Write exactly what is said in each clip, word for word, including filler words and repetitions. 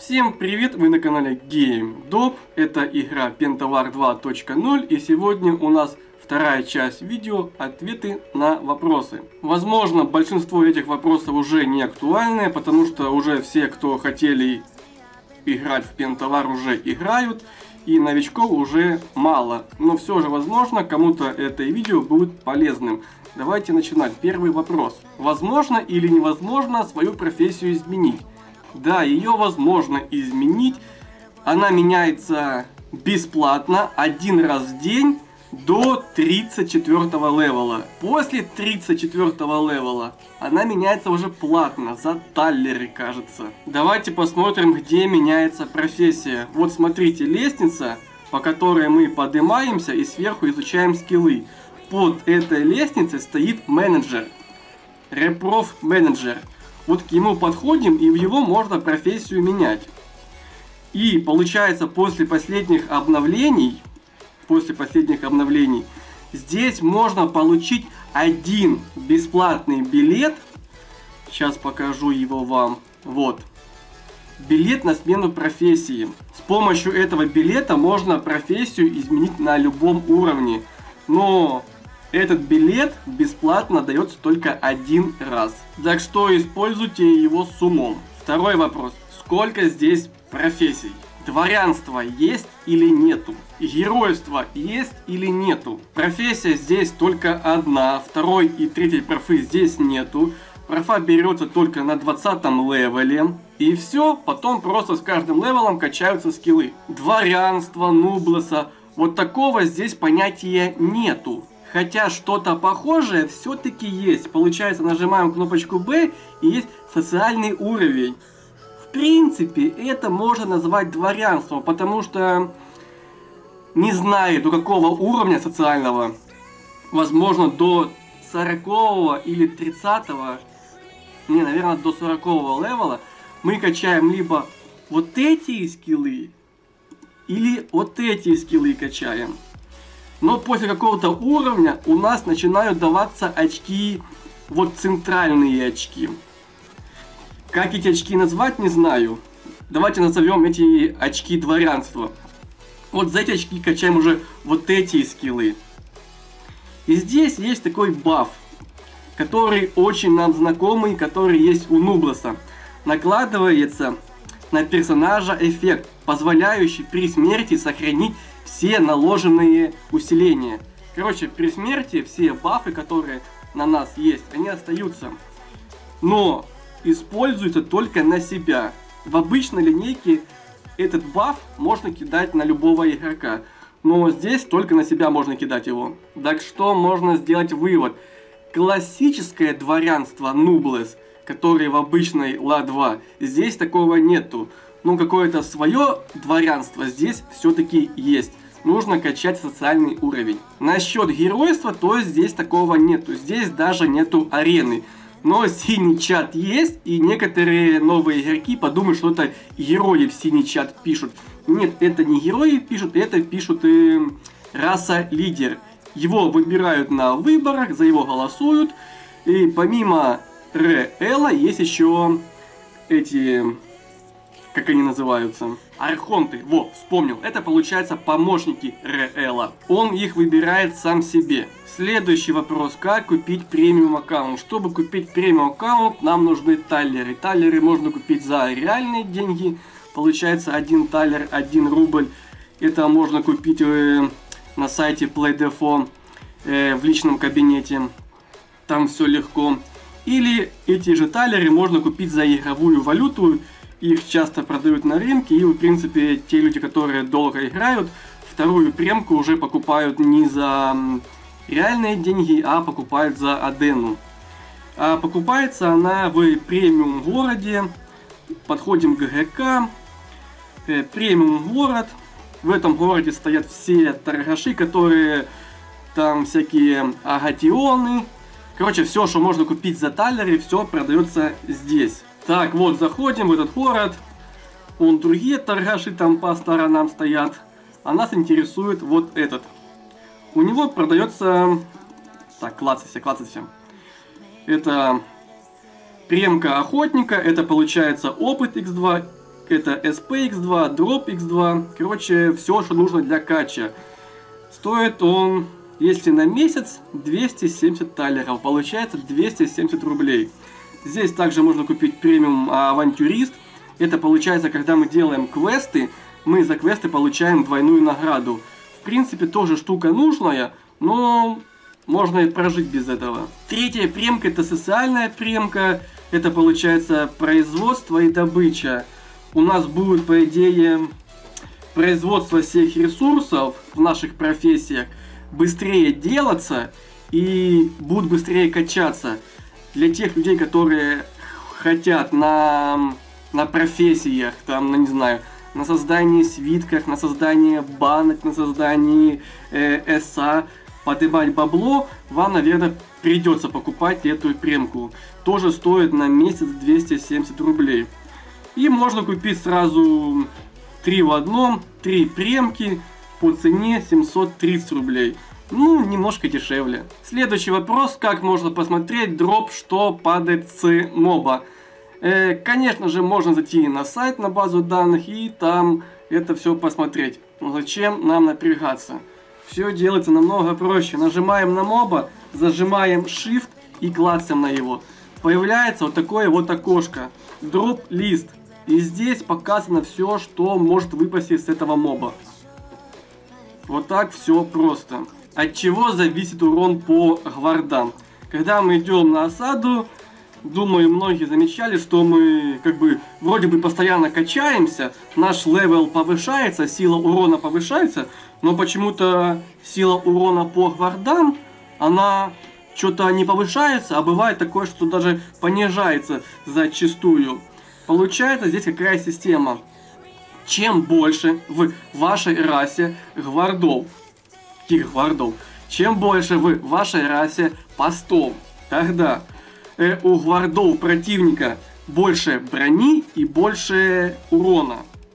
Всем привет, вы на канале GameDop, это игра Pentavar два точка ноль, и сегодня у нас вторая часть видео «Ответы на вопросы». Возможно, большинство этих вопросов уже не актуальны, потому что уже все, кто хотели играть в Pentavar, уже играют, и новичков уже мало. Но все же, возможно, кому-то это видео будет полезным. Давайте начинать. Первый вопрос. Возможно или невозможно свою профессию изменить? Да, ее возможно изменить. Она меняется бесплатно один раз в день до тридцать четвёртого левела. После тридцать четвёртого левела она меняется уже платно, за таллеры, кажется. Давайте посмотрим, где меняется профессия. Вот смотрите, лестница, по которой мы поднимаемся и сверху изучаем скиллы. Под этой лестницей стоит менеджер. Репроф менеджер. Вот к нему подходим, и в его можно профессию менять. И получается, после последних обновлений, после последних обновлений, здесь можно получить один бесплатный билет. Сейчас покажу его вам. Вот. Билет на смену профессии. С помощью этого билета можно профессию изменить на любом уровне. Но этот билет бесплатно дается только один раз. Так что используйте его с умом. Второй вопрос. Сколько здесь профессий? Дворянство есть или нету? Геройство есть или нету? Профессия здесь только одна. Второй и третьей профы здесь нету. Профа берется только на двадцатом левеле. И все, потом просто с каждым левелом качаются скиллы. Дворянство, нублеса. Вот такого здесь понятия нету. Хотя что-то похожее все-таки есть. Получается, нажимаем кнопочку B и есть социальный уровень. В принципе, это можно назвать дворянством, потому что не знаю, до какого уровня социального, возможно, до сорокового или тридцатого, не, наверное, до сорокового левела, мы качаем либо вот эти скиллы, или вот эти скиллы качаем. Но после какого-то уровня у нас начинают даваться очки, вот центральные очки. Как эти очки назвать, не знаю. Давайте назовем эти очки дворянства. Вот за эти очки качаем уже вот эти скиллы. И здесь есть такой баф, который очень нам знакомый, который есть у Нублеса. Накладывается на персонажа эффект, позволяющий при смерти сохранить все наложенные усиления. Короче, при смерти все бафы, которые на нас есть, они остаются. Но используются только на себя. В обычной линейке этот баф можно кидать на любого игрока. Но здесь только на себя можно кидать его. Так что можно сделать вывод. Классическое дворянство Нублес, которое в обычной ла два, здесь такого нету. Ну, какое-то свое дворянство здесь все-таки есть. Нужно качать социальный уровень. Насчет геройства, то здесь такого нету. Здесь даже нету арены. Но синий чат есть, и некоторые новые игроки подумают, что это герои в синий чат пишут. Нет, это не герои пишут, это пишут э, раса лидер. Его выбирают на выборах, за его голосуют. И помимо РЛа есть еще эти... как они называются? Архонты. Во, вспомнил. Это получается помощники РЛа. Он их выбирает сам себе. Следующий вопрос. Как купить премиум аккаунт? Чтобы купить премиум аккаунт, нам нужны таллеры. Таллеры можно купить за реальные деньги. Получается один таллер, один рубль. Это можно купить э, на сайте PlayDefo э, в личном кабинете. Там все легко. Или эти же таллеры можно купить за игровую валюту. Их часто продают на рынке, и в принципе те люди, которые долго играют, вторую премку уже покупают не за реальные деньги, а покупают за адену. А покупается она в премиум городе. Подходим к ГК. Э, премиум город. В этом городе стоят все торгаши, которые там всякие агатионы. Короче, все, что можно купить за таллеры, все продается здесь. Так, вот, заходим в этот город. Вон другие торгаши там по сторонам стоят. А нас интересует вот этот. У него продается... Так, клацайся, клацайся. Это премка охотника. Это получается опыт икс два. это эс пи икс два, дроп икс два. Короче, все, что нужно для кача. Стоит он, если на месяц, двести семьдесят талеров. Получается двести семьдесят рублей. Здесь также можно купить премиум авантюрист. Это получается, когда мы делаем квесты, мы за квесты получаем двойную награду. В принципе, тоже штука нужная, но можно и прожить без этого. Третья премка — это социальная премка. Это получается производство и добыча. У нас будет, по идее, производство всех ресурсов в наших профессиях быстрее делаться и будут быстрее качаться. Для тех людей, которые хотят на, на профессиях, там, ну, не знаю, на создании свитков, на создании банок, на создании э, эса, поднимать бабло, вам, наверное, придется покупать эту премку. Тоже стоит на месяц двести семьдесят рублей. И можно купить сразу три в одном, три премки по цене семьсот тридцать рублей. Ну, немножко дешевле. Следующий вопрос: как можно посмотреть дроп, что падает с моба? Э, конечно же, можно зайти на сайт, на базу данных, и там это все посмотреть. Но зачем нам напрягаться? Все делается намного проще. Нажимаем на моба, зажимаем Shift и клацаем на его. Появляется вот такое вот окошко. Дроп лист. И здесь показано все, что может выпасть из этого моба. Вот так все просто. От чего зависит урон по гвардам? Когда мы идем на осаду, думаю, многие замечали, что мы как бы вроде бы постоянно качаемся, наш левел повышается, сила урона повышается, но почему-то сила урона по гвардам, она что-то не повышается, а бывает такое, что даже понижается зачастую. Получается здесь какая система? Чем больше в вашей расе гвардов, каких гвардов, чем больше в вашей расе постов, тогда э, у гвардов противника больше брони и больше урона.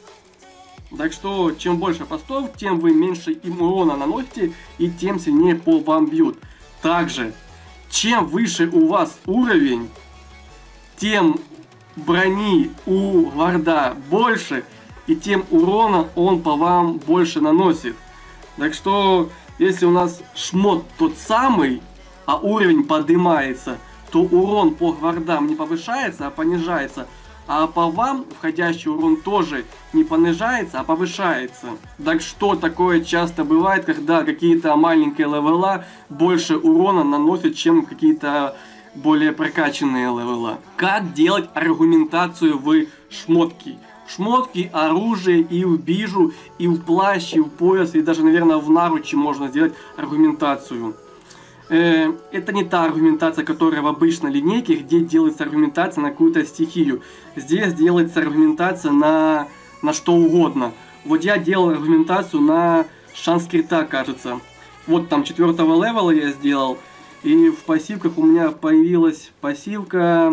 Так что, чем больше постов, тем вы меньше им урона наносите и тем сильнее по вам бьют. Также, чем выше у вас уровень, тем брони у гварда больше и тем урона он по вам больше наносит. Так что, если у нас шмот тот самый, а уровень поднимается, то урон по гвардам не повышается, а понижается. А по вам входящий урон тоже не понижается, а повышается. Так что такое часто бывает, когда какие-то маленькие левела больше урона наносят, чем какие-то более прокачанные левела. Как делать аргументацию в шмотке? Шмотки, оружие и в бижу, и в плащ, и в пояс, и даже, наверное, в наручи можно сделать аргументацию. Э, это не та аргументация, которая в обычной линейке, где делается аргументация на какую-то стихию. Здесь делается аргументация на, на что угодно. Вот я делал аргументацию на шанс крита, кажется. Вот там четвертого левела я сделал. И в пассивках у меня появилась пассивка...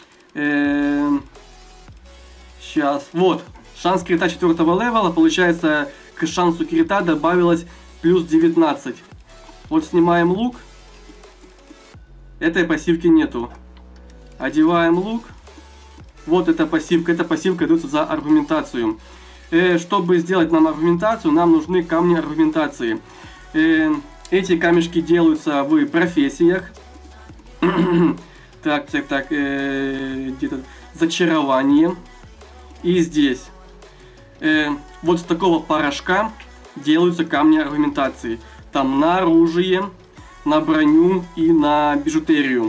Э, сейчас, вот. Шанс крита четвертого левела, получается, к шансу крита добавилось плюс девятнадцать. Вот снимаем лук. Этой пассивки нету. Одеваем лук. Вот эта пассивка. Эта пассивка дается за аргументацию. Э, чтобы сделать нам аргументацию, нам нужны камни аргументации. Э, эти камешки делаются в профессиях. Так, так, так. Э, где-то зачарование. И здесь. Э, вот с такого порошка делаются камни аргументации. Там на оружие, на броню и на бижутерию.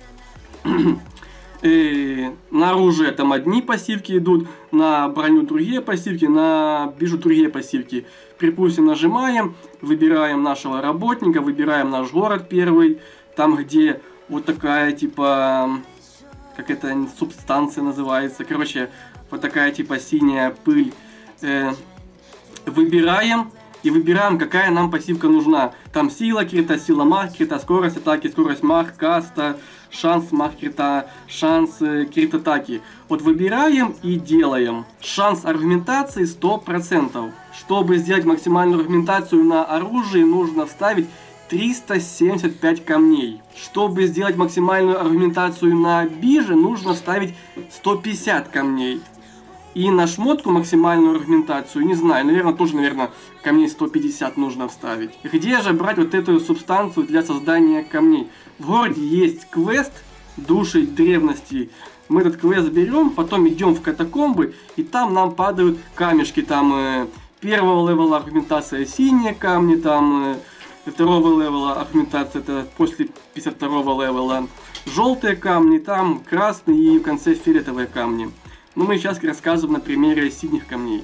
э, на оружие там одни пассивки идут, на броню другие пассивки, на бижу другие пассивки. Припустим, нажимаем, выбираем нашего работника, выбираем наш город первый, там где вот такая типа, как это субстанция называется, короче, вот такая типа синяя пыль. Э, выбираем. И выбираем, какая нам пассивка нужна. Там сила крита, сила мах крита, скорость атаки, скорость мах, каста, шанс мах крита, шанс э, крит атаки. Вот выбираем и делаем. Шанс аргументации сто процентов. Чтобы сделать максимальную аргументацию на оружие, нужно вставить триста семьдесят пять камней. Чтобы сделать максимальную аргументацию на бije, нужно вставить сто пятьдесят камней. И на шмотку максимальную аргументацию, не знаю, наверное, тоже, наверное, камней сто пятьдесят нужно вставить. Где же брать вот эту субстанцию для создания камней? В городе есть квест «Души древности». Мы этот квест берем, потом идем в катакомбы, и там нам падают камешки. Там э, первого левела аргументация синие камни, там э, второго левела аргументация это после пятьдесят второго левела желтые камни, там красные и в конце фиолетовые камни. Но мы сейчас рассказываем на примере синих камней.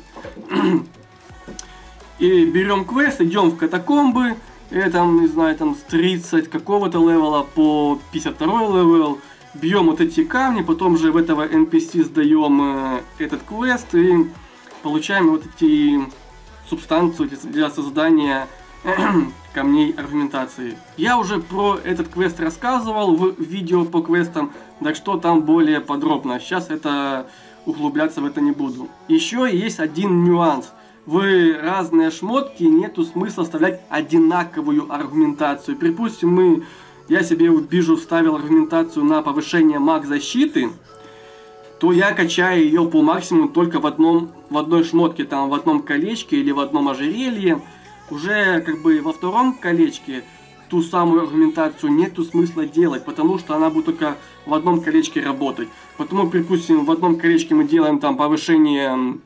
И берем квест, идем в катакомбы, и там, не знаю, там с тридцать какого-то левела по пятьдесят второй левел. Бьем вот эти камни, потом же в этого эн пи си сдаем э, этот квест и получаем вот эти субстанцию для, для создания э, камней аргументации. Я уже про этот квест рассказывал в видео по квестам, так что там более подробно. Сейчас это углубляться в это не буду. Еще есть один нюанс. В разные шмотки нету смысла вставлять одинаковую аргументацию. Припустим, мы... Я себе в бижу вставил аргументацию на повышение маг защиты, то я качаю ее по максимуму только в одном, в одной шмотке, там в одном колечке или в одном ожерелье. Уже как бы во втором колечке ту самую аргументацию нету смысла делать, потому что она будет только в одном колечке работать. Потому, припустим, в одном колечке мы делаем там повышение,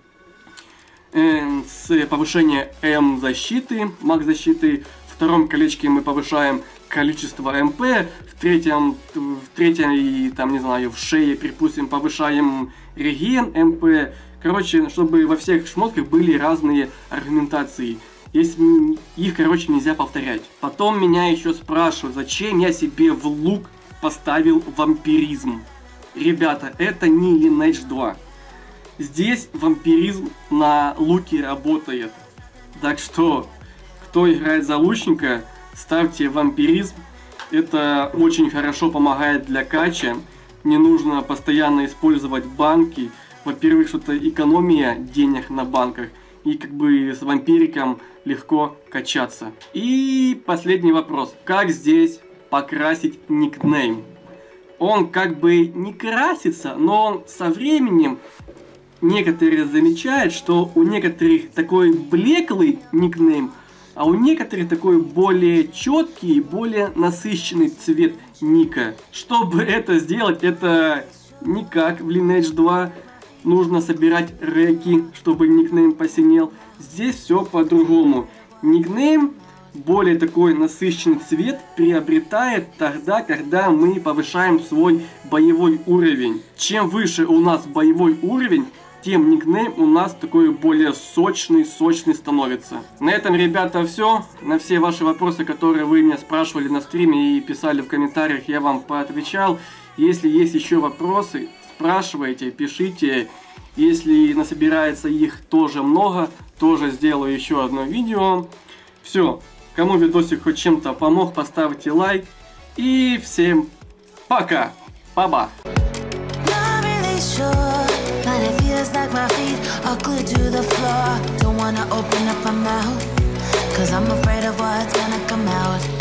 э, с повышение М защиты, маг защиты, в втором колечке мы повышаем количество МП, в третьем, в третьем и там, не знаю, в шее, припустим, повышаем реген МП. Короче, чтобы во всех шмотках были разные аргументации. Если их, короче, нельзя повторять. Потом меня еще спрашивают, зачем я себе в лук поставил вампиризм. Ребята, это не Lineage два. Здесь вампиризм на луке работает. Так что, кто играет за лучника, ставьте вампиризм, это очень хорошо помогает для кача, не нужно постоянно использовать банки, во-первых, что-то экономия денег на банках, и как бы с вампириком легко качаться. И последний вопрос, как здесь покрасить никнейм? Он как бы не красится, но он со временем, некоторые замечают, что у некоторых такой блеклый никнейм, а у некоторых такой более четкий, более насыщенный цвет ника. Чтобы это сделать, это не как в Lineage два. Нужно собирать реки, чтобы никнейм посинел. Здесь все по-другому. Никнейм более такой насыщенный цвет приобретает тогда, когда мы повышаем свой боевой уровень. Чем выше у нас боевой уровень, тем никнейм у нас такой более сочный, сочный становится. На этом, ребята, все. На все ваши вопросы, которые вы меня спрашивали на стриме и писали в комментариях, я вам поотвечал. Если есть еще вопросы, спрашивайте, пишите. Если насобирается их тоже много, тоже сделаю еще одно видео. Все. Кому видосик хоть чем-то помог, поставьте лайк. И всем пока. Баба. But it feels like my feet are glued to the floor. Don't wanna open up my mouth, cause I'm afraid of what's gonna come out.